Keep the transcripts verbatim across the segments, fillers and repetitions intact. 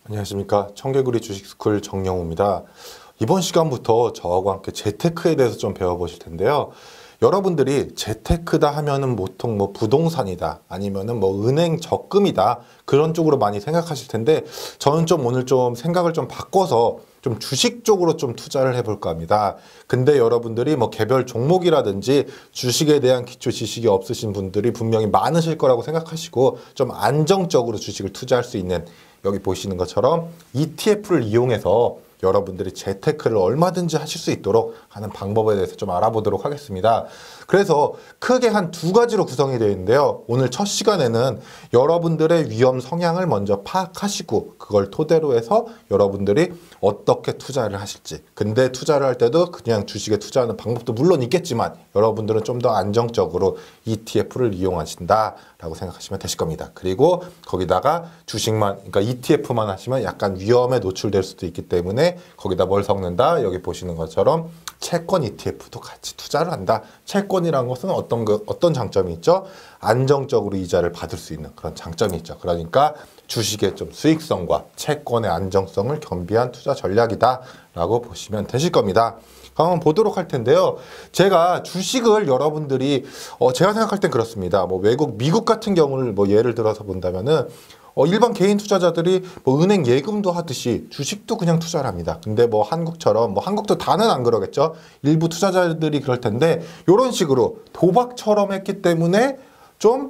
안녕하십니까. 청개구리 주식스쿨 정영우입니다. 이번 시간부터 저하고 함께 재테크에 대해서 좀 배워보실 텐데요. 여러분들이 재테크다 하면은 보통 뭐 부동산이다 아니면은 뭐 은행 적금이다 그런 쪽으로 많이 생각하실 텐데, 저는 좀 오늘 좀 생각을 좀 바꿔서 좀 주식 쪽으로 좀 투자를 해볼까 합니다. 근데 여러분들이 뭐 개별 종목이라든지 주식에 대한 기초 지식이 없으신 분들이 분명히 많으실 거라고 생각하시고, 좀 안정적으로 주식을 투자할 수 있는, 여기 보시는 것처럼 이티에프를 이용해서 여러분들이 재테크를 얼마든지 하실 수 있도록 하는 방법에 대해서 좀 알아보도록 하겠습니다. 그래서 크게 한 두 가지로 구성이 되어 있는데요. 오늘 첫 시간에는 여러분들의 위험 성향을 먼저 파악하시고 그걸 토대로 해서 여러분들이 어떻게 투자를 하실지, 근데 투자를 할 때도 그냥 주식에 투자하는 방법도 물론 있겠지만 여러분들은 좀 더 안정적으로 이티에프를 이용하신다라고 생각하시면 되실 겁니다. 그리고 거기다가 주식만, 그러니까 이티에프만 하시면 약간 위험에 노출될 수도 있기 때문에 거기다 뭘 섞는다? 여기 보시는 것처럼 채권 이티에프도 같이 투자를 한다. 채권이라는 것은 어떤 그 어떤 장점이 있죠? 안정적으로 이자를 받을 수 있는 그런 장점이 있죠. 그러니까 주식의 좀 수익성과 채권의 안정성을 겸비한 투자 전략이다라고 보시면 되실 겁니다. 한번 보도록 할 텐데요. 제가 주식을 여러분들이 어 제가 생각할 땐 그렇습니다. 뭐 외국 미국 같은 경우를 뭐 예를 들어서 본다면은 어, 일반 개인 투자자들이 뭐 은행 예금도 하듯이 주식도 그냥 투자를 합니다. 근데 뭐 한국처럼, 뭐 한국도 다는 안 그러겠죠. 일부 투자자들이 그럴 텐데 이런 식으로 도박처럼 했기 때문에 좀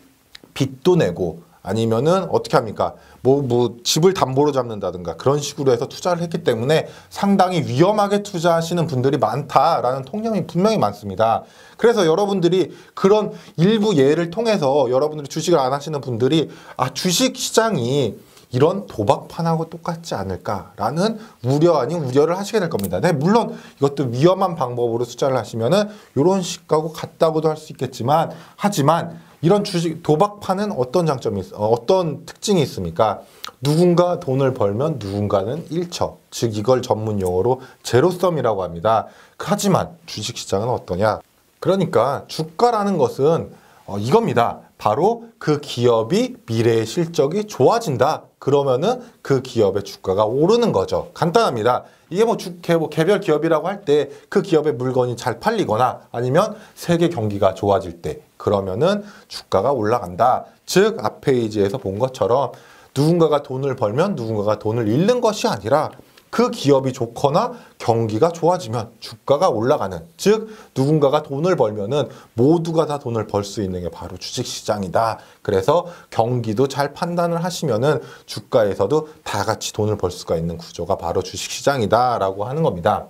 빚도 내고, 아니면은 어떻게 합니까? 뭐, 뭐 집을 담보로 잡는다든가 그런 식으로 해서 투자를 했기 때문에 상당히 위험하게 투자하시는 분들이 많다라는 통념이 분명히 많습니다. 그래서 여러분들이 그런 일부 예를 통해서 여러분들이 주식을 안 하시는 분들이 아, 주식 시장이 이런 도박판하고 똑같지 않을까라는 우려 아닌 우려를 하시게 될 겁니다. 네, 물론 이것도 위험한 방법으로 투자를 하시면은 이런 식하고 같다고도 할 수 있겠지만, 하지만 이런 주식 도박판은 어떤 장점이 있, 어, 어떤 특징이 있습니까? 누군가 돈을 벌면 누군가는 잃죠. 즉 이걸 전문 용어로 제로섬이라고 합니다. 하지만 주식시장은 어떠냐? 그러니까 주가라는 것은 어, 이겁니다. 바로 그 기업이 미래의 실적이 좋아진다. 그러면은 그 기업의 주가가 오르는 거죠. 간단합니다. 이게 뭐, 주, 개, 뭐 개별 기업이라고 할 때 그 기업의 물건이 잘 팔리거나 아니면 세계 경기가 좋아질 때 그러면은 주가가 올라간다. 즉 앞 페이지에서 본 것처럼 누군가가 돈을 벌면 누군가가 돈을 잃는 것이 아니라 그 기업이 좋거나 경기가 좋아지면 주가가 올라가는, 즉 누군가가 돈을 벌면은 모두가 다 돈을 벌 수 있는 게 바로 주식시장이다. 그래서 경기도 잘 판단을 하시면은 주가에서도 다 같이 돈을 벌 수가 있는 구조가 바로 주식시장이다 라고 하는 겁니다.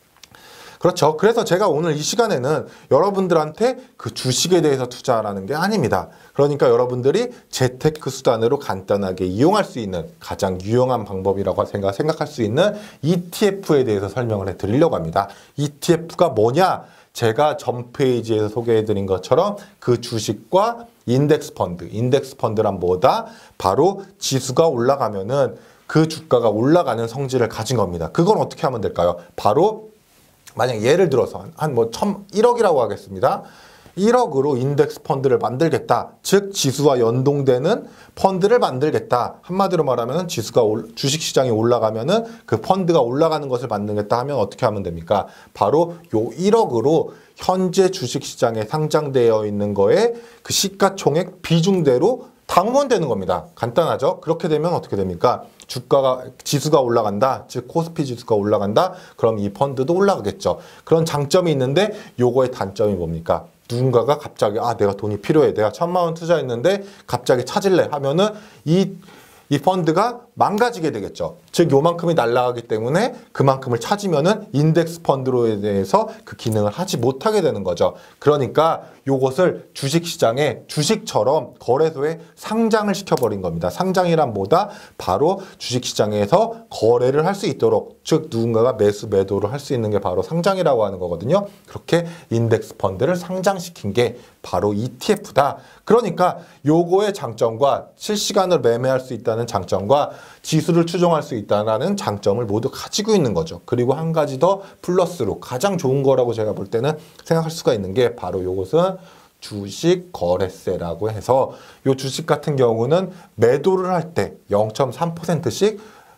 그렇죠. 그래서 제가 오늘 이 시간에는 여러분들한테 그 주식에 대해서 투자라는 게 아닙니다. 그러니까 여러분들이 재테크 수단으로 간단하게 이용할 수 있는 가장 유용한 방법이라고 생각, 생각할 수 있는 이티에프에 대해서 설명을 해드리려고 합니다. 이티에프가 뭐냐? 제가 전 페이지에서 소개해드린 것처럼 그 주식과 인덱스 펀드, 인덱스 펀드란 뭐다? 바로 지수가 올라가면은 그 주가가 올라가는 성질을 가진 겁니다. 그건 어떻게 하면 될까요? 바로 만약 예를 들어서 한 뭐 일억이라고 하겠습니다. 일억으로 인덱스 펀드를 만들겠다. 즉 지수와 연동되는 펀드를 만들겠다. 한마디로 말하면 지수가 올, 주식시장이 올라가면은 그 펀드가 올라가는 것을 만들겠다 하면 어떻게 하면 됩니까? 바로 요 일억으로 현재 주식시장에 상장되어 있는 거에 그 시가총액 비중대로 당으면 되는 겁니다. 간단하죠? 그렇게 되면 어떻게 됩니까? 주가가, 지수가 올라간다. 즉 코스피 지수가 올라간다. 그럼 이 펀드도 올라가겠죠. 그런 장점이 있는데 요거의 단점이 뭡니까? 누군가가 갑자기 아 내가 돈이 필요해. 내가 천만 원 투자했는데 갑자기 찾을래 하면은 이 이 펀드가 망가지게 되겠죠. 즉 요만큼이 날아가기 때문에 그만큼을 찾으면은 인덱스 펀드로에 대해서 그 기능을 하지 못하게 되는 거죠. 그러니까 요것을 주식시장에 주식처럼 거래소에 상장을 시켜버린 겁니다. 상장이란 뭐다? 바로 주식시장에서 거래를 할 수 있도록, 즉 누군가가 매수 매도를 할 수 있는 게 바로 상장이라고 하는 거거든요. 그렇게 인덱스 펀드를 상장시킨 게 바로 이티에프다. 그러니까 요거의 장점과 실시간으로 매매할 수 있다는 장점과 지수를 추종할 수 있다는 장점을 모두 가지고 있는 거죠. 그리고 한 가지 더 플러스로 가장 좋은 거라고 제가 볼 때는 생각할 수가 있는 게 바로 요것은 주식 거래세라고 해서 요 주식 같은 경우는 매도를 할 때 영 점 삼 퍼센트씩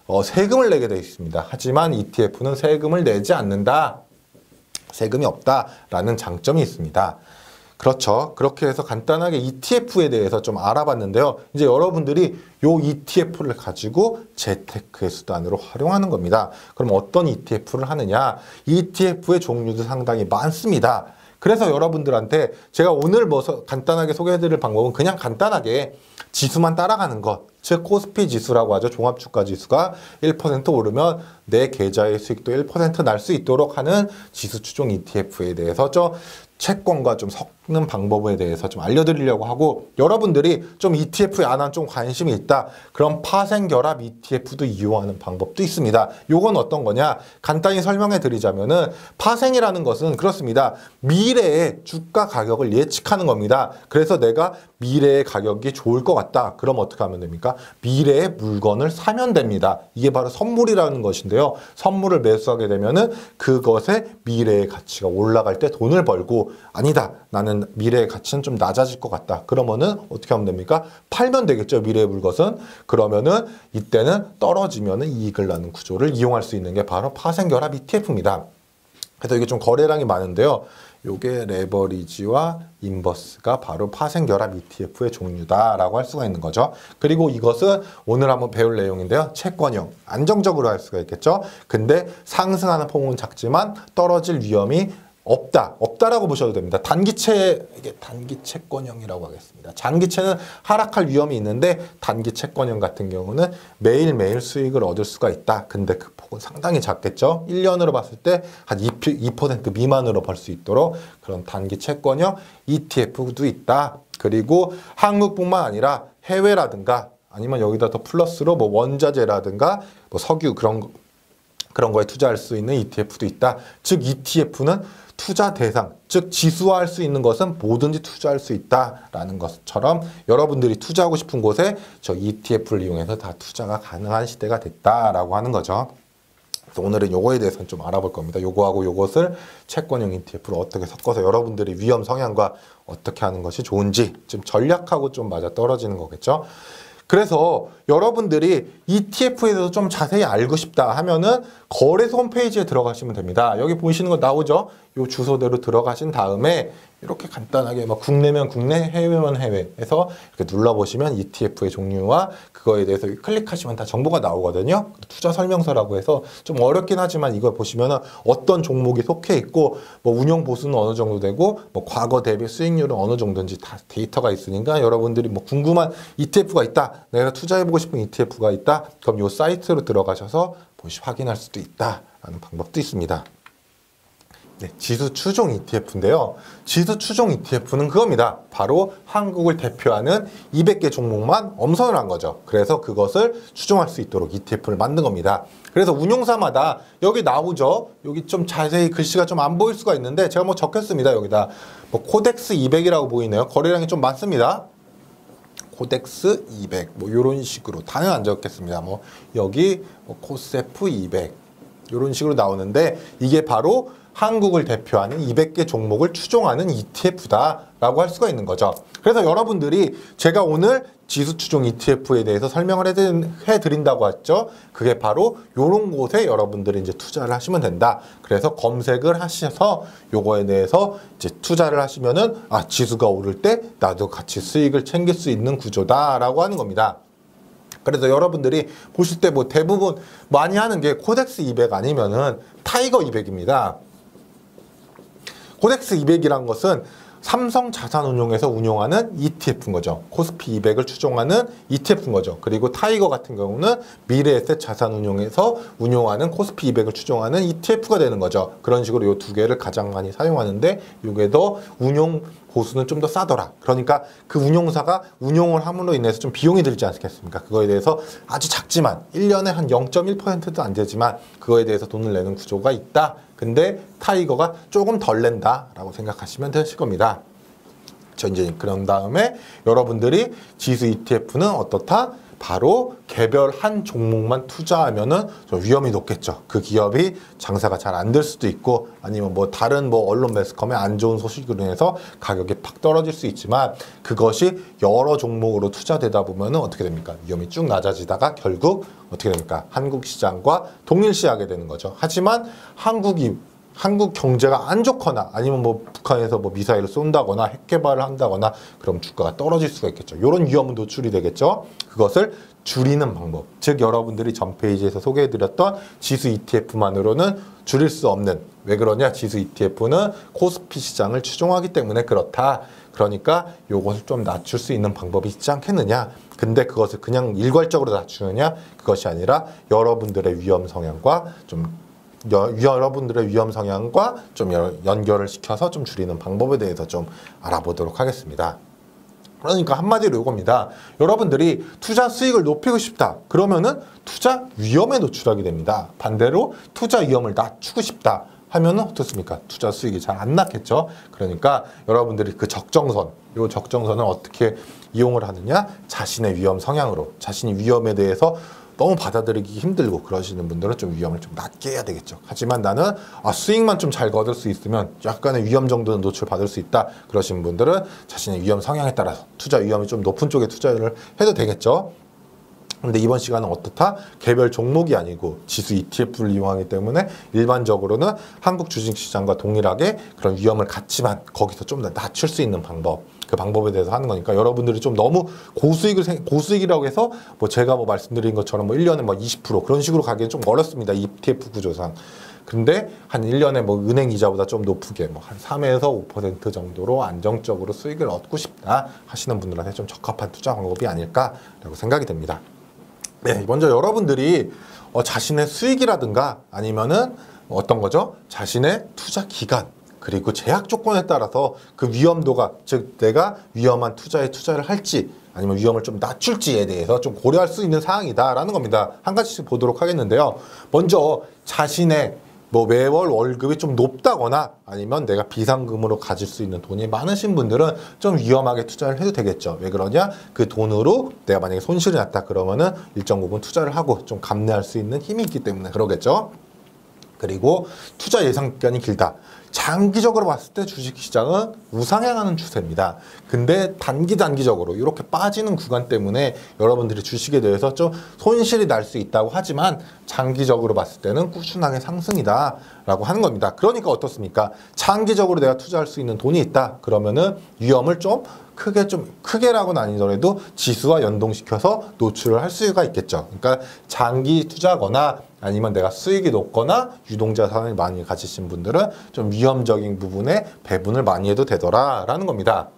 어, 세금을 내게 되어 있습니다. 하지만 이티에프는 세금을 내지 않는다. 세금이 없다라는 장점이 있습니다. 그렇죠. 그렇게 해서 간단하게 이티에프에 대해서 좀 알아봤는데요. 이제 여러분들이 요 이티에프를 가지고 재테크의 수단으로 활용하는 겁니다. 그럼 어떤 이티에프를 하느냐? 이티에프의 종류도 상당히 많습니다. 그래서 여러분들한테 제가 오늘 뭐 간단하게 소개해드릴 방법은 그냥 간단하게 지수만 따라가는 것, 즉 코스피 지수라고 하죠. 종합주가 지수가 일 퍼센트 오르면 내 계좌의 수익도 일 퍼센트 날 수 있도록 하는 지수 추종 이티에프에 대해서 좀 채권과 좀 섞는 방법에 대해서 좀 알려드리려고 하고, 여러분들이 좀 이티에프에 안 좀 관심이 있다. 그럼 파생결합 이티에프도 이용하는 방법도 있습니다. 요건 어떤 거냐? 간단히 설명해 드리자면은 파생이라는 것은 그렇습니다. 미래의 주가 가격을 예측하는 겁니다. 그래서 내가 미래의 가격이 좋을 것 같다. 그럼 어떻게 하면 됩니까? 미래의 물건을 사면 됩니다. 이게 바로 선물이라는 것인데요. 선물을 매수하게 되면은 그것의 미래의 가치가 올라갈 때 돈을 벌고, 아니다, 나는 미래의 가치는 좀 낮아질 것 같다. 그러면은 어떻게 하면 됩니까? 팔면 되겠죠, 미래의 물것은. 그러면은 이때는 떨어지면은 이익을 나는 구조를 이용할 수 있는 게 바로 파생결합 이티에프입니다. 그래서 이게 좀 거래량이 많은데요. 요게 레버리지와 인버스가 바로 파생결합 이티에프의 종류다라고 할 수가 있는 거죠. 그리고 이것은 오늘 한번 배울 내용인데요. 채권형, 안정적으로 할 수가 있겠죠. 근데 상승하는 폭은 작지만 떨어질 위험이 없다. 없다라고 보셔도 됩니다. 단기채, 이게 단기 채권형이라고 하겠습니다. 장기채는 하락할 위험이 있는데 단기 채권형 같은 경우는 매일매일 수익을 얻을 수가 있다. 근데 그 폭은 상당히 작겠죠. 일 년으로 봤을 때 한 이 퍼센트 미만으로 벌 수 있도록 그런 단기 채권형 이티에프도 있다. 그리고 한국뿐만 아니라 해외라든가 아니면 여기다 더 플러스로 뭐 원자재라든가 뭐 석유 그런 거, 그런 거에 투자할 수 있는 이티에프도 있다. 즉 이티에프는 투자 대상, 즉 지수화할 수 있는 것은 뭐든지 투자할 수 있다라는 것처럼 여러분들이 투자하고 싶은 곳에 저 이티에프를 이용해서 다 투자가 가능한 시대가 됐다라고 하는 거죠. 그래서 오늘은 요거에 대해서는 좀 알아볼 겁니다. 요거하고 요것을 채권형 이티에프로 어떻게 섞어서 여러분들이 위험 성향과 어떻게 하는 것이 좋은지 좀 전략하고 좀 맞아 떨어지는 거겠죠. 그래서 여러분들이 이티에프에 대해서 좀 자세히 알고 싶다 하면은 거래소 홈페이지에 들어가시면 됩니다. 여기 보시는 거 나오죠? 요 주소대로 들어가신 다음에 이렇게 간단하게 뭐 국내면 국내, 해외면 해외 해서 이렇게 눌러보시면 이티에프의 종류와 그거에 대해서 클릭하시면 다 정보가 나오거든요. 투자 설명서라고 해서 좀 어렵긴 하지만 이걸 보시면은 어떤 종목이 속해 있고 뭐 운용 보수는 어느 정도 되고 뭐 과거 대비 수익률은 어느 정도인지 다 데이터가 있으니까 여러분들이 뭐 궁금한 이티에프가 있다, 내가 투자해보고 싶은 이티에프가 있다, 그럼 요 사이트로 들어가셔서 보시 확인할 수도 있다라는 방법도 있습니다. 네, 지수 추종 이티에프인데요. 지수 추종 이티에프는 그겁니다. 바로 한국을 대표하는 이백 개 종목만 엄선을 한 거죠. 그래서 그것을 추종할 수 있도록 이티에프를 만든 겁니다. 그래서 운용사마다 여기 나오죠. 여기 좀 자세히 글씨가 좀 안 보일 수가 있는데 제가 뭐 적혔습니다. 여기다 뭐 코덱스 이백이라고 보이네요. 거래량이 좀 많습니다. 코덱스 이백 뭐 이런 식으로 다는 안 적겠습니다. 뭐 여기 뭐 코세프 이백 이런 식으로 나오는데 이게 바로 한국을 대표하는 이백 개 종목을 추종하는 이티에프다라고 할 수가 있는 거죠. 그래서 여러분들이 제가 오늘 지수 추종 이티에프에 대해서 설명을 해드린다고 했죠. 그게 바로 이런 곳에 여러분들이 이제 투자를 하시면 된다. 그래서 검색을 하셔서 요거에 대해서 이제 투자를 하시면은 아, 지수가 오를 때 나도 같이 수익을 챙길 수 있는 구조다라고 하는 겁니다. 그래서 여러분들이 보실 때 뭐 대부분 많이 하는 게 코덱스 이백 아니면은 타이거 이백입니다. 코덱스 이백이란 것은 삼성자산운용에서 운용하는 이티에프인 거죠. 코스피 이백을 추종하는 이티에프인 거죠. 그리고 타이거 같은 경우는 미래에셋 자산운용에서 운용하는 코스피 이백을 추종하는 이티에프가 되는 거죠. 그런 식으로 이 두 개를 가장 많이 사용하는데 이게 더 운용 보수는 좀 더 싸더라. 그러니까 그 운용사가 운용을 함으로 인해서 좀 비용이 들지 않겠습니까? 그거에 대해서 아주 작지만 일 년에 한 영 점 일 퍼센트도 안 되지만 그거에 대해서 돈을 내는 구조가 있다. 근데 타이거가 조금 덜 낸다라고 생각하시면 되실 겁니다. 저 이제 그런 다음에 여러분들이 지수 이티에프는 어떻다? 바로 개별 한 종목만 투자하면은 좀 위험이 높겠죠. 그 기업이 장사가 잘 안 될 수도 있고 아니면 뭐 다른 뭐 언론 매스컴에 안 좋은 소식으로 인해서 가격이 팍 떨어질 수 있지만 그것이 여러 종목으로 투자되다 보면은 어떻게 됩니까? 위험이 쭉 낮아지다가 결국 어떻게 됩니까? 한국 시장과 동일시하게 되는 거죠. 하지만 한국이 한국 경제가 안 좋거나 아니면 뭐 북한에서 뭐 미사일을 쏜다거나 핵 개발을 한다거나 그럼 주가가 떨어질 수가 있겠죠. 이런 위험은 노출이 되겠죠. 그것을 줄이는 방법. 즉 여러분들이 전 페이지에서 소개해드렸던 지수 이티에프만으로는 줄일 수 없는. 왜 그러냐? 지수 이티에프는 코스피 시장을 추종하기 때문에 그렇다. 그러니까 요것을 좀 낮출 수 있는 방법이 있지 않겠느냐. 근데 그것을 그냥 일괄적으로 낮추느냐? 그것이 아니라 여러분들의 위험 성향과 좀 여, 여러분들의 위험 성향과 좀 연결을 시켜서 좀 줄이는 방법에 대해서 좀 알아보도록 하겠습니다. 그러니까 한마디로 이겁니다. 여러분들이 투자 수익을 높이고 싶다. 그러면은 투자 위험에 노출하게 됩니다. 반대로 투자 위험을 낮추고 싶다. 하면은 어떻습니까? 투자 수익이 잘 안 났겠죠. 그러니까 여러분들이 그 적정선, 이 적정선을 어떻게 이용을 하느냐? 자신의 위험 성향으로, 자신이 위험에 대해서 너무 받아들이기 힘들고 그러시는 분들은 좀 위험을 좀 낮게 해야 되겠죠. 하지만 나는 아, 수익만 좀 잘 거둘 수 있으면 약간의 위험 정도는 노출받을 수 있다. 그러신 분들은 자신의 위험 성향에 따라서 투자 위험이 좀 높은 쪽에 투자를 해도 되겠죠. 근데 이번 시간은 어떻다? 개별 종목이 아니고 지수 이티에프를 이용하기 때문에 일반적으로는 한국 주식시장과 동일하게 그런 위험을 갖지만 거기서 좀 더 낮출 수 있는 방법, 그 방법에 대해서 하는 거니까 여러분들이 좀 너무 고수익을 고수익이라고 해서 뭐 제가 뭐 말씀드린 것처럼 뭐 일 년에 뭐 이십 퍼센트 그런 식으로 가기엔 좀 어렵습니다. 이티에프 구조상. 근데 한 일 년에 뭐 은행 이자보다 좀 높게 뭐 한 삼에서 오 퍼센트 정도로 안정적으로 수익을 얻고 싶다 하시는 분들한테 좀 적합한 투자 방법이 아닐까라고 생각이 됩니다. 네, 먼저 여러분들이 어, 자신의 수익이라든가 아니면은 어떤 거죠? 자신의 투자 기간 그리고 제약 조건에 따라서 그 위험도가 즉 내가 위험한 투자에 투자를 할지 아니면 위험을 좀 낮출지에 대해서 좀 고려할 수 있는 사항이다라는 겁니다. 한 가지씩 보도록 하겠는데요. 먼저 자신의 뭐 매월 월급이 좀 높다거나 아니면 내가 비상금으로 가질 수 있는 돈이 많으신 분들은 좀 위험하게 투자를 해도 되겠죠. 왜 그러냐? 그 돈으로 내가 만약에 손실이 났다 그러면은 일정 부분 투자를 하고 좀 감내할 수 있는 힘이 있기 때문에 그러겠죠. 그리고 투자 예상 기간이 길다. 장기적으로 봤을 때 주식시장은 우상향하는 추세입니다. 근데 단기 단기적으로 이렇게 빠지는 구간 때문에 여러분들이 주식에 대해서 좀 손실이 날 수 있다고 하지만 장기적으로 봤을 때는 꾸준하게 상승이다 라고 하는 겁니다. 그러니까 어떻습니까? 장기적으로 내가 투자할 수 있는 돈이 있다 그러면은 위험을 좀 크게 좀 크게라고는 아니더라도 지수와 연동시켜서 노출을 할 수가 있겠죠. 그러니까 장기 투자거나 아니면 내가 수익이 높거나 유동자산을 많이 가지신 분들은 좀 위험적인 부분에 배분을 많이 해도 되더라라는 겁니다.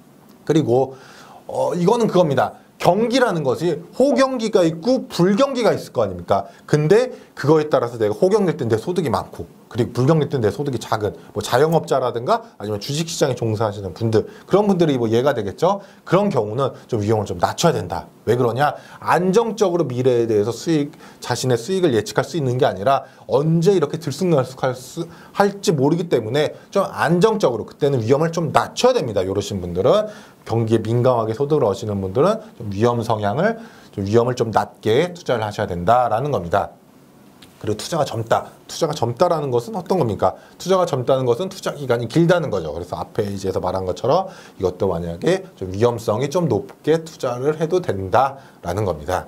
그리고 어, 이거는 그겁니다. 경기라는 것이 호경기가 있고 불경기가 있을 거 아닙니까? 근데 그거에 따라서 내가 호경일 때 내 소득이 많고 그리고 불경일 때 내 소득이 작은 뭐 자영업자라든가 아니면 주식시장에 종사하시는 분들 그런 분들이 뭐 예가 되겠죠? 그런 경우는 좀 위험을 좀 낮춰야 된다. 왜 그러냐? 안정적으로 미래에 대해서 수익 자신의 수익을 예측할 수 있는 게 아니라 언제 이렇게 들쑥날쑥할 수 할지 모르기 때문에 좀 안정적으로 그때는 위험을 좀 낮춰야 됩니다. 이러신 분들은 경기에 민감하게 소득을 얻으시는 분들은 좀 위험 성향을 좀 위험을 좀 낮게 투자를 하셔야 된다라는 겁니다. 그리고 투자가 젊다. 투자가 젊다라는 것은 어떤 겁니까? 투자가 젊다는 것은 투자 기간이 길다는 거죠. 그래서 앞 페이지에서 말한 것처럼 이것도 만약에 좀 위험성이 좀 높게 투자를 해도 된다라는 겁니다.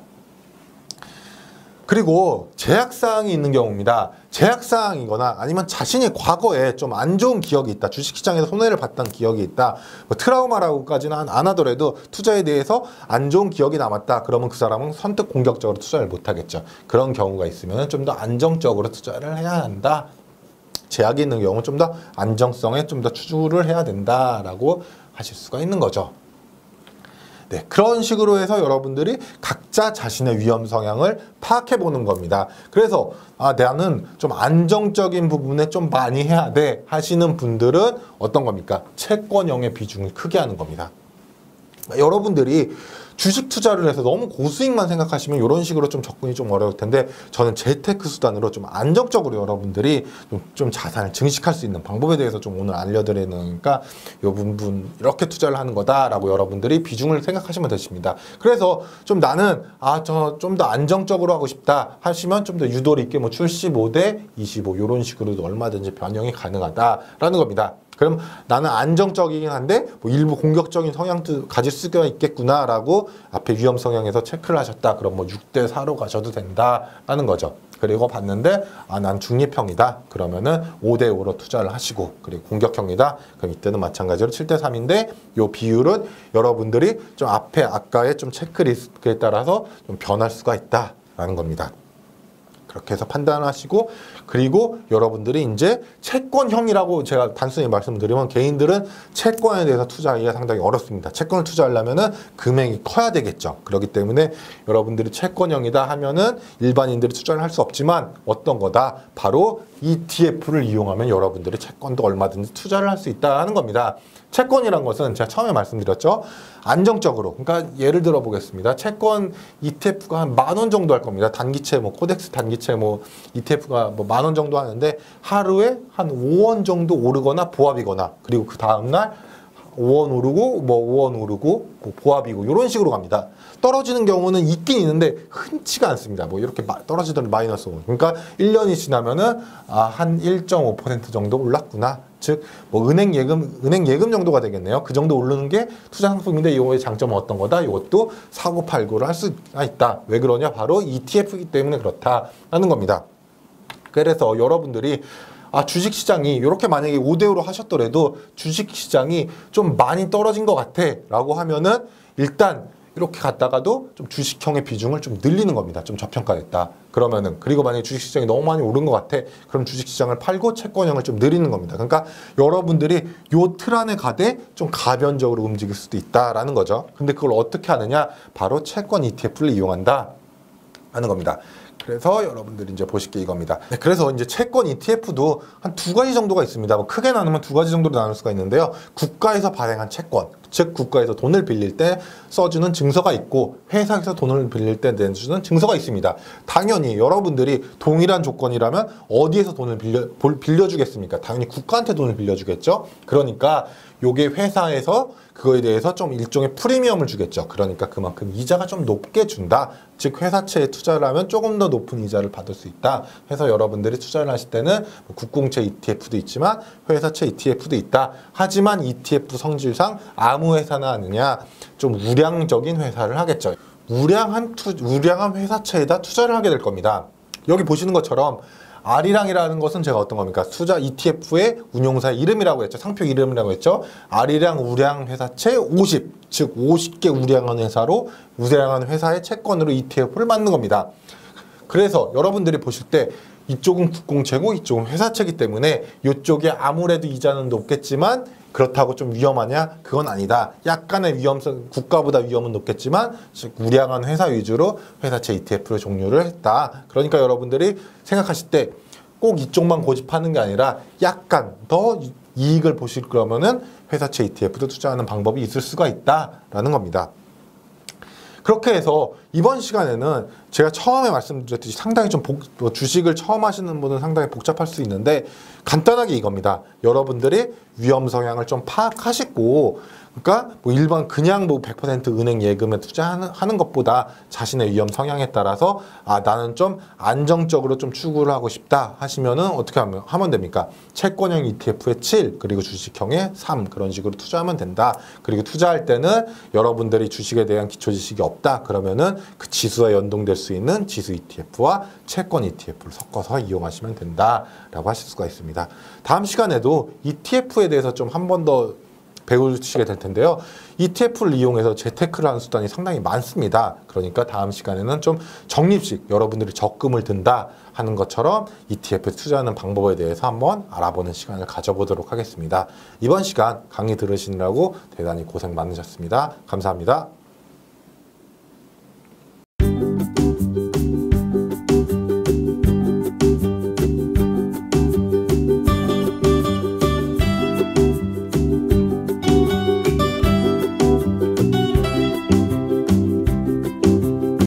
그리고 제약사항이 있는 경우입니다. 제약사항이거나 아니면 자신이 과거에 좀 안 좋은 기억이 있다. 주식시장에서 손해를 봤던 기억이 있다. 뭐 트라우마라고까지는 안 하더라도 투자에 대해서 안 좋은 기억이 남았다. 그러면 그 사람은 선뜻 공격적으로 투자를 못하겠죠. 그런 경우가 있으면 좀 더 안정적으로 투자를 해야 한다. 제약이 있는 경우는 좀 더 안정성에 좀 더 추구를 해야 된다라고 하실 수가 있는 거죠. 네, 그런 식으로 해서 여러분들이 각자 자신의 위험 성향을 파악해 보는 겁니다. 그래서 아, 나는 좀 안정적인 부분에 좀 많이 해야 돼 하시는 분들은 어떤 겁니까? 채권형의 비중을 크게 하는 겁니다. 여러분들이 주식 투자를 해서 너무 고수익만 생각하시면 이런 식으로 좀 접근이 좀 어려울 텐데, 저는 재테크 수단으로 좀 안정적으로 여러분들이 좀, 좀 자산을 증식할 수 있는 방법에 대해서 좀 오늘 알려드리니까 이 부분 이렇게 투자를 하는 거다라고 여러분들이 비중을 생각하시면 되십니다. 그래서 좀 나는 아 저 좀 더 안정적으로 하고 싶다 하시면 좀 더 유도리 있게 뭐 칠십오 대 이십오 이런 식으로도 얼마든지 변형이 가능하다라는 겁니다. 그럼 나는 안정적이긴 한데 뭐 일부 공격적인 성향도 가질 수가 있겠구나라고 앞에 위험 성향에서 체크를 하셨다. 그럼 뭐 육 대 사로 가셔도 된다라는 거죠. 그리고 봤는데 아, 난 중립형이다. 그러면은 오 대 오로 투자를 하시고, 그리고 공격형이다. 그럼 이때는 마찬가지로 칠 대 삼인데 요 비율은 여러분들이 좀 앞에 아까의 좀 체크리스트에 따라서 좀 변할 수가 있다라는 겁니다. 그렇게 해서 판단하시고, 그리고 여러분들이 이제 채권형이라고 제가 단순히 말씀드리면, 개인들은 채권에 대해서 투자하기가 상당히 어렵습니다. 채권을 투자하려면은 금액이 커야 되겠죠. 그렇기 때문에 여러분들이 채권형이다 하면은 일반인들이 투자를 할 수 없지만 어떤 거다? 바로 이티에프를 이용하면 여러분들이 채권도 얼마든지 투자를 할 수 있다는 겁니다. 채권이란 것은 제가 처음에 말씀드렸죠. 안정적으로. 그러니까 예를 들어 보겠습니다. 채권 이티에프가 한 만 원 정도 할 겁니다. 단기채 뭐 코덱스 단기채 뭐 이티에프가 뭐 만 원 정도 하는데 하루에 한 오 원 정도 오르거나 보합이거나, 그리고 그 다음 날 오 원 오르고 뭐 오 원 오르고 뭐 보합이고 이런 식으로 갑니다. 떨어지는 경우는 있긴 있는데 흔치가 않습니다. 뭐 이렇게 떨어지더니 마이너스 오. 그러니까 일 년이 지나면은 아, 한 일 점 오 퍼센트 정도 올랐구나. 즉, 뭐 은행 예금, 은행 예금 정도가 되겠네요. 그 정도 오르는 게 투자 상품인데 이거의 장점은 어떤 거다? 이것도 사고 팔고를 할 수가 있다. 왜 그러냐? 바로 이티에프이기 때문에 그렇다라는 겁니다. 그래서 여러분들이 아, 주식시장이 이렇게 만약에 오 대 오로 하셨더라도 주식시장이 좀 많이 떨어진 것 같아 라고 하면은 일단 이렇게 갔다가도 좀 주식형의 비중을 좀 늘리는 겁니다. 좀 저평가됐다. 그러면은, 그리고 만약에 주식시장이 너무 많이 오른 것 같아. 그럼 주식시장을 팔고 채권형을 좀 늘리는 겁니다. 그러니까 여러분들이 요 틀 안에 가되 좀 가변적으로 움직일 수도 있다라는 거죠. 근데 그걸 어떻게 하느냐? 바로 채권 이티에프를 이용한다 하는 겁니다. 그래서 여러분들이 이제 보실 게 이겁니다. 네, 그래서 이제 채권 이티에프도 한 두 가지 정도가 있습니다. 뭐 크게 나누면 두 가지 정도로 나눌 수가 있는데요. 국가에서 발행한 채권, 즉 국가에서 돈을 빌릴 때 써주는 증서가 있고, 회사에서 돈을 빌릴 때 내주는 증서가 있습니다. 당연히 여러분들이 동일한 조건이라면 어디에서 돈을 빌려, 빌려주겠습니까? 당연히 국가한테 돈을 빌려주겠죠. 그러니까 요게 회사에서 그거에 대해서 좀 일종의 프리미엄을 주겠죠. 그러니까 그만큼 이자가 좀 높게 준다. 즉 회사채에 투자를 하면 조금 더 높은 이자를 받을 수 있다. 해서 여러분들이 투자를 하실 때는 국공채 이티에프도 있지만 회사채 이티에프도 있다. 하지만 이티에프 성질상 아무 회사나 하느냐? 좀 우량적인 회사를 하겠죠. 우량한, 투, 우량한 회사채에다 투자를 하게 될 겁니다. 여기 보시는 것처럼 아리랑이라는 것은 제가 어떤 겁니까? 투자 이티에프의 운용사의 이름이라고 했죠. 상표 이름이라고 했죠. 아리랑 우량 회사채 오십, 즉 오십 개 우량한 회사로 우량한 회사의 채권으로 이티에프를 만든 겁니다. 그래서 여러분들이 보실 때 이쪽은 국공채고 이쪽은 회사채이기 때문에 이쪽에 아무래도 이자는 높겠지만 그렇다고 좀 위험하냐? 그건 아니다. 약간의 위험성, 국가보다 위험은 높겠지만 즉 우량한 회사 위주로 회사채 이티에프를 종류를 했다. 그러니까 여러분들이 생각하실 때 꼭 이쪽만 고집하는 게 아니라 약간 더 이익을 보실 거면은 회사채 이티에프도 투자하는 방법이 있을 수가 있다라는 겁니다. 그렇게 해서 이번 시간에는 제가 처음에 말씀드렸듯이 상당히 좀 복, 뭐 주식을 처음 하시는 분은 상당히 복잡할 수 있는데 간단하게 이겁니다. 여러분들이 위험 성향을 좀 파악하시고, 그러니까 뭐 일반 그냥 뭐 백 퍼센트 은행 예금에 투자하는 하는 것보다 자신의 위험 성향에 따라서 아 나는 좀 안정적으로 좀 추구를 하고 싶다 하시면은 어떻게 하면 하면 됩니까? 채권형 이티에프의 칠, 그리고 주식형의 삼, 그런 식으로 투자하면 된다. 그리고 투자할 때는 여러분들이 주식에 대한 기초 지식이 없다 그러면은 그 지수와 연동될 수 있는 지수 이티에프와 채권 이티에프를 섞어서 이용하시면 된다라고 하실 수가 있습니다. 다음 시간에도 이티에프에 대해서 좀 한 번 더 배우시게 될 텐데요. 이티에프를 이용해서 재테크를 하는 수단이 상당히 많습니다. 그러니까 다음 시간에는 좀 적립식, 여러분들이 적금을 든다 하는 것처럼 이티에프에 투자하는 방법에 대해서 한번 알아보는 시간을 가져보도록 하겠습니다. 이번 시간 강의 들으시느라고 대단히 고생 많으셨습니다. 감사합니다.